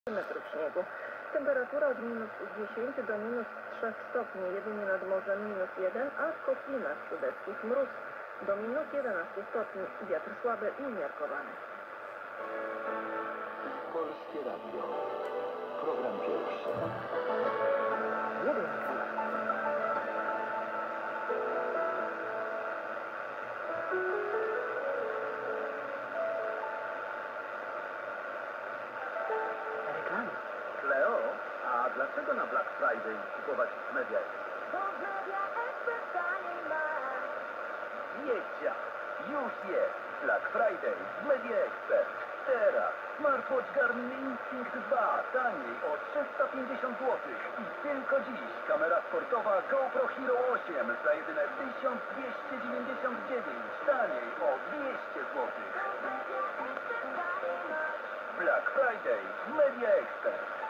metrów śniegu. Temperatura od -10 do -3 stopni, jedynie nad morzem -1, a w kotlinach sudeckich mróz do -11 stopni. Wiatr słaby i umiarkowany. Polskie Radio. Program pierwszy. Jedynka. Reklamy. Kleo, a dlaczego na Black Friday kupować w Media? Bo Media Expert taniej masz. Wiedział! Już jest! Black Friday w Media Expert. Teraz smartwatch Garmin Instinct 2 taniej o 350 zł. I tylko dziś kamera sportowa GoPro Hero 8 za jedyne 1299 taniej o 200 zł. Bo Media Expert taniej masz. Black Friday w Media Expert.